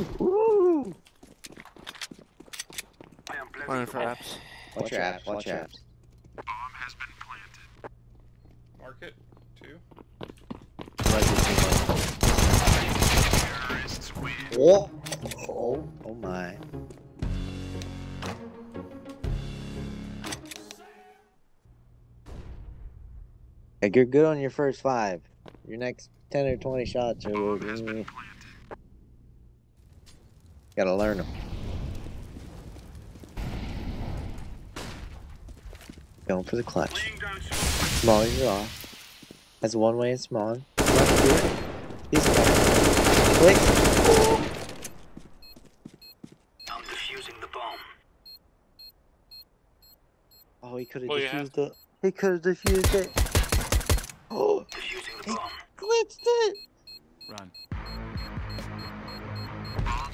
Woo! Running for apps. Watch your apps. Watch your apps. Bomb has been planted. Mark it. 2. Terrorists win. Oh! Oh my. Like you're good on your first 5. Your next 10 or 20 shots are. Bomb has been planted. Gotta learn them. Going for the clutch. Laying down smoke. Small, you're off. That's one way in small. Let's do it. He's coming. Click. I'm defusing the bomb. Oh, he could have Oh, yeah. defused it. He could have defused it. Oh, Defusing the he bomb. glitched it. Run. Bomb